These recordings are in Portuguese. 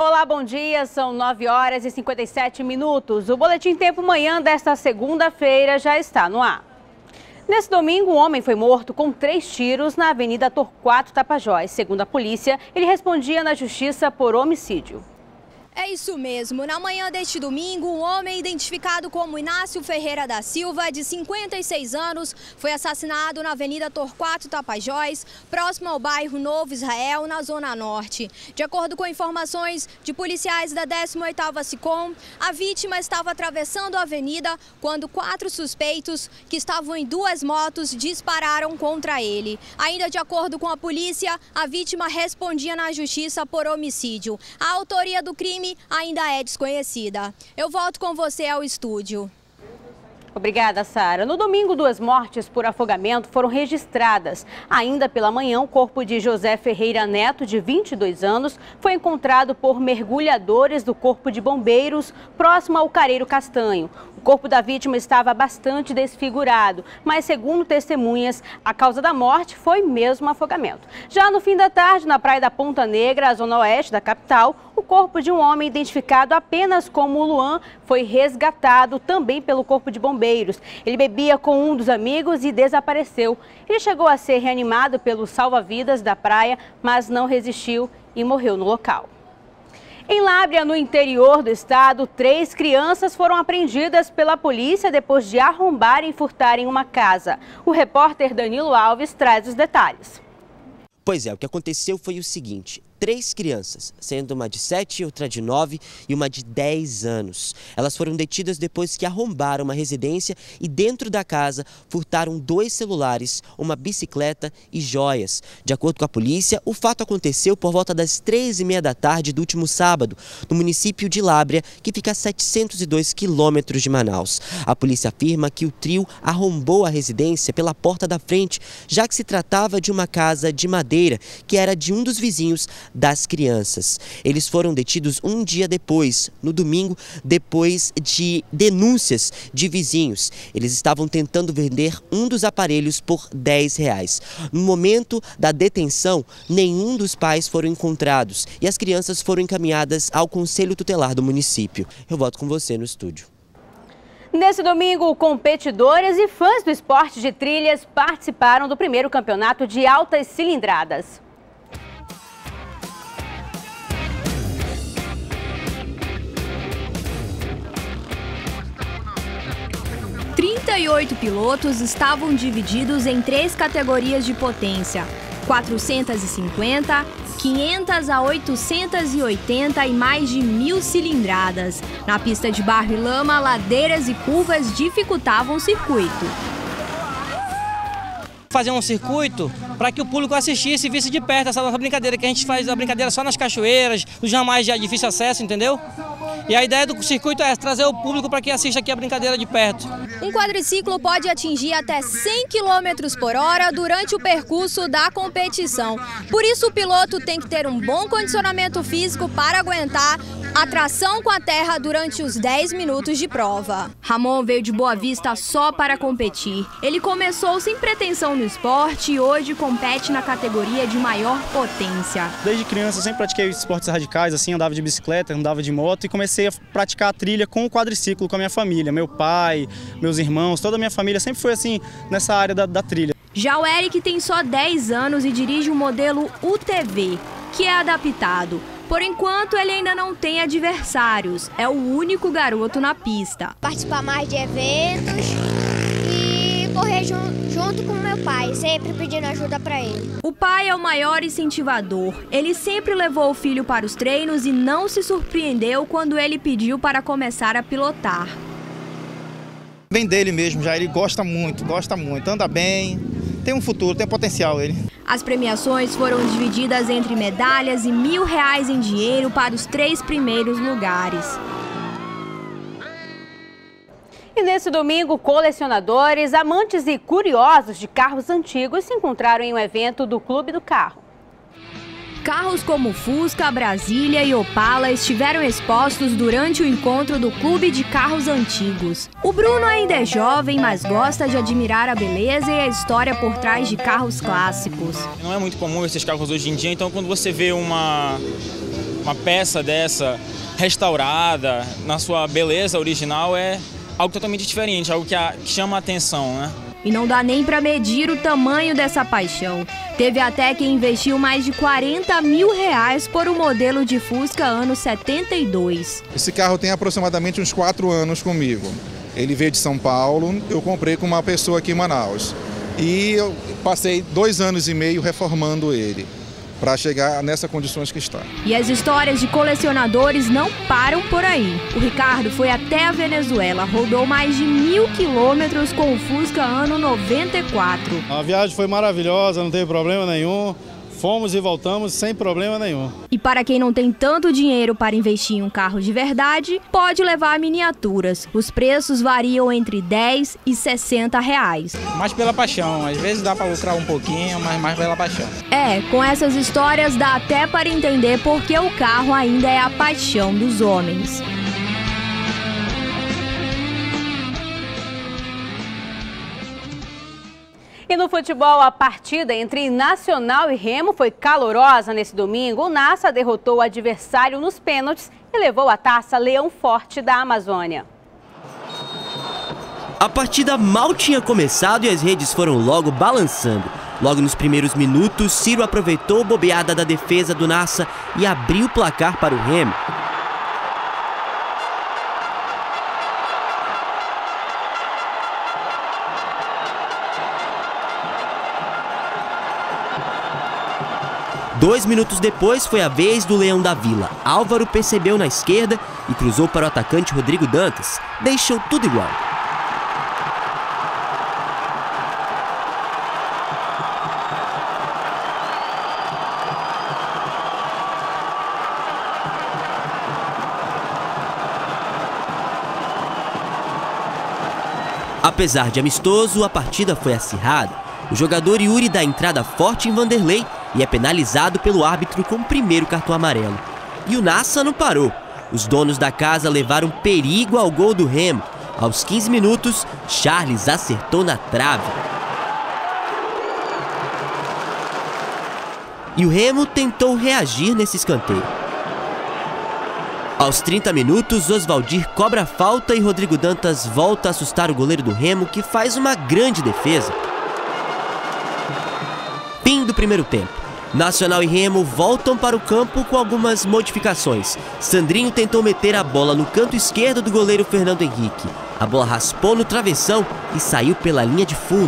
Olá, bom dia. São 9h57. O Boletim Tempo Manhã desta segunda-feira já está no ar. Nesse domingo, um homem foi morto com 3 tiros na Avenida Torquato Tapajós. Segundo a polícia, ele respondia na justiça por homicídio. É isso mesmo. Na manhã deste domingo, um homem identificado como Inácio Ferreira da Silva, de 56 anos, foi assassinado na Avenida Torquato Tapajós, próximo ao bairro Novo Israel, na Zona Norte. De acordo com informações de policiais da 18ª SICOM, a vítima estava atravessando a avenida quando 4 suspeitos, que estavam em 2 motos, dispararam contra ele. Ainda de acordo com a polícia, a vítima respondia na justiça por homicídio. A autoria do crime ainda é desconhecida. Eu volto com você ao estúdio. Obrigada, Sara. No domingo, 2 mortes por afogamento foram registradas. Ainda pela manhã, o corpo de José Ferreira Neto, de 22 anos, foi encontrado por mergulhadores do Corpo de Bombeiros, próximo ao Careiro Castanho. O corpo da vítima estava bastante desfigurado, mas, segundo testemunhas, a causa da morte foi mesmo afogamento. Já no fim da tarde, na praia da Ponta Negra, a zona oeste da capital, o corpo de um homem identificado apenas como Luan foi resgatado também pelo Corpo de Bombeiros. Ele bebia com um dos amigos e desapareceu. Ele chegou a ser reanimado pelo salva-vidas da praia, mas não resistiu e morreu no local. Em Lábrea, no interior do estado, 3 crianças foram apreendidas pela polícia depois de arrombarem e furtarem uma casa. O repórter Danilo Alves traz os detalhes. Pois é, o que aconteceu foi o seguinte: 3 crianças, sendo uma de 7, outra de 9 e uma de 10 anos. Elas foram detidas depois que arrombaram uma residência e dentro da casa furtaram 2 celulares, uma bicicleta e joias. De acordo com a polícia, o fato aconteceu por volta das 3h30 da tarde do último sábado, no município de Lábrea, que fica a 702 quilômetros de Manaus. A polícia afirma que o trio arrombou a residência pela porta da frente, já que se tratava de uma casa de madeira que era de um dos vizinhos das crianças. Eles foram detidos um dia depois, no domingo, depois de denúncias de vizinhos. Eles estavam tentando vender um dos aparelhos por R$10. No momento da detenção, nenhum dos pais foram encontrados e as crianças foram encaminhadas ao Conselho Tutelar do município. Eu volto com você no estúdio. Nesse domingo, competidores e fãs do esporte de trilhas participaram do primeiro campeonato de altas cilindradas. 38 pilotos estavam divididos em 3 categorias de potência: 450, 500 a 880 e mais de 1000 cilindradas. Na pista de barro e lama, ladeiras e curvas dificultavam o circuito. Fazer um circuito para que o público assistisse e visse de perto essa nossa brincadeira, que a gente faz a brincadeira só nas cachoeiras, nos ramais de difícil acesso, entendeu? E a ideia do circuito é trazer o público para que assista aqui a brincadeira de perto. Um quadriciclo pode atingir até 100 km por hora durante o percurso da competição. Por isso, o piloto tem que ter um bom condicionamento físico para aguentar a tração com a terra durante os 10 minutos de prova. Ramon veio de Boa Vista só para competir. Ele começou sem pretensão no esporte e hoje compete na categoria de maior potência. Desde criança eu sempre pratiquei esportes radicais, assim, andava de bicicleta, andava de moto e comecei a praticar a trilha com o quadriciclo com a minha família. Meu pai, meus irmãos, toda a minha família sempre foi assim nessa área da trilha. Já o Eric tem só 10 anos e dirige um modelo UTV, que é adaptado. Por enquanto, ele ainda não tem adversários. É o único garoto na pista. Participar mais de eventos e correr junto com meu pai, sempre pedindo ajuda para ele. O pai é o maior incentivador. Ele sempre levou o filho para os treinos e não se surpreendeu quando ele pediu para começar a pilotar. Vem dele mesmo já, ele gosta muito, anda bem, tem um futuro, tem potencial ele. As premiações foram divididas entre medalhas e R$1000 em dinheiro para os 3 primeiros lugares. E nesse domingo, colecionadores, amantes e curiosos de carros antigos se encontraram em um evento do Clube do Carro. Carros como Fusca, Brasília e Opala estiveram expostos durante o encontro do Clube de Carros Antigos. O Bruno ainda é jovem, mas gosta de admirar a beleza e a história por trás de carros clássicos. Não é muito comum esses carros hoje em dia, então quando você vê uma peça dessa restaurada, na sua beleza original, é algo totalmente diferente, algo que chama a atenção, né? E não dá nem para medir o tamanho dessa paixão. Teve até quem investiu mais de R$40 mil por um modelo de Fusca ano 72. Esse carro tem aproximadamente uns 4 anos comigo. Ele veio de São Paulo, eu comprei com uma pessoa aqui em Manaus. E eu passei 2 anos e meio reformando ele, para chegar nessas condições que está. E as histórias de colecionadores não param por aí. O Ricardo foi até a Venezuela, rodou mais de 1.000 quilômetros com o Fusca ano 94. A viagem foi maravilhosa, não teve problema nenhum. Fomos e voltamos sem problema nenhum. E para quem não tem tanto dinheiro para investir em um carro de verdade, pode levar miniaturas. Os preços variam entre R$10 e R$60. Mais pela paixão, às vezes dá para lucrar um pouquinho, mas mais pela paixão. Com essas histórias dá até para entender por que o carro ainda é a paixão dos homens. E no futebol, a partida entre Nacional e Remo foi calorosa nesse domingo. O Nassa derrotou o adversário nos pênaltis e levou a taça Leão Forte da Amazônia. A partida mal tinha começado e as redes foram logo balançando. Logo nos primeiros minutos, Ciro aproveitou a bobeada da defesa do Nassa e abriu o placar para o Remo. Dois minutos depois foi a vez do Leão da Vila. Álvaro percebeu na esquerda e cruzou para o atacante Rodrigo Dantas. Deixou tudo igual. Apesar de amistoso, a partida foi acirrada. O jogador Yuri dá entrada forte em Vanderlei e é penalizado pelo árbitro com o primeiro cartão amarelo. E o Nassa não parou. Os donos da casa levaram perigo ao gol do Remo. Aos 15 minutos, Charles acertou na trave. E o Remo tentou reagir nesse escanteio. Aos 30 minutos, Osvaldir cobra a falta e Rodrigo Dantas volta a assustar o goleiro do Remo, que faz uma grande defesa. Fim do primeiro tempo. Nacional e Remo voltam para o campo com algumas modificações. Sandrinho tentou meter a bola no canto esquerdo do goleiro Fernando Henrique. A bola raspou no travessão e saiu pela linha de fundo.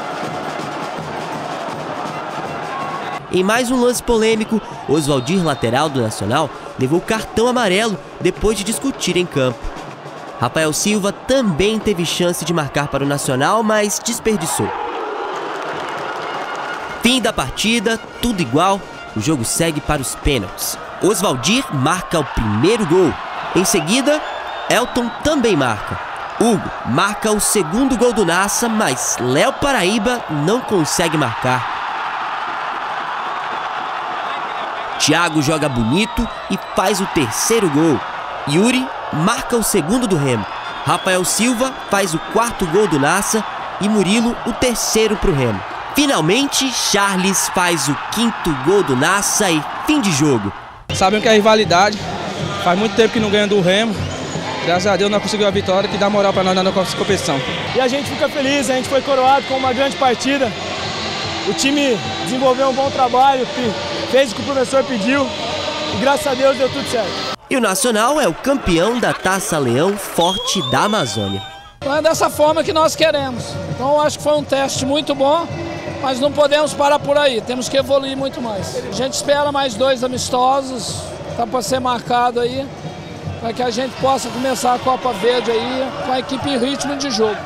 Em mais um lance polêmico, Osvaldir, lateral do Nacional, levou cartão amarelo depois de discutir em campo. Rafael Silva também teve chance de marcar para o Nacional, mas desperdiçou. Fim da partida, tudo igual, o jogo segue para os pênaltis. Osvaldir marca o primeiro gol. Em seguida, Elton também marca. Hugo marca o segundo gol do Nassa, mas Léo Paraíba não consegue marcar. Thiago joga bonito e faz o terceiro gol. Yuri marca o segundo do Remo. Rafael Silva faz o quarto gol do Nassa e Murilo o terceiro para o Remo. Finalmente, Charles faz o quinto gol do Nassa e fim de jogo. Sabem que é rivalidade, faz muito tempo que não ganha do Remo. Graças a Deus nós conseguimos a vitória, que dá moral para nós na nossa competição. E a gente fica feliz, a gente foi coroado com uma grande partida. O time desenvolveu um bom trabalho, fez o que o professor pediu e graças a Deus deu tudo certo. E o Nacional é o campeão da Taça Leão Forte da Amazônia. Então é dessa forma que nós queremos. Então eu acho que foi um teste muito bom, mas não podemos parar por aí, temos que evoluir muito mais. A gente espera mais 2 amistosos, tá para ser marcado aí, para que a gente possa começar a Copa Verde aí com a equipe em ritmo de jogo.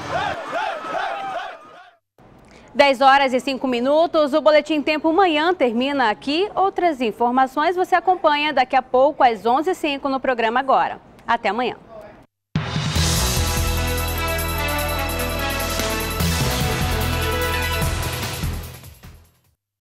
10h05, o Boletim Tempo Manhã termina aqui. Outras informações você acompanha daqui a pouco às 11h05 no programa Agora. Até amanhã.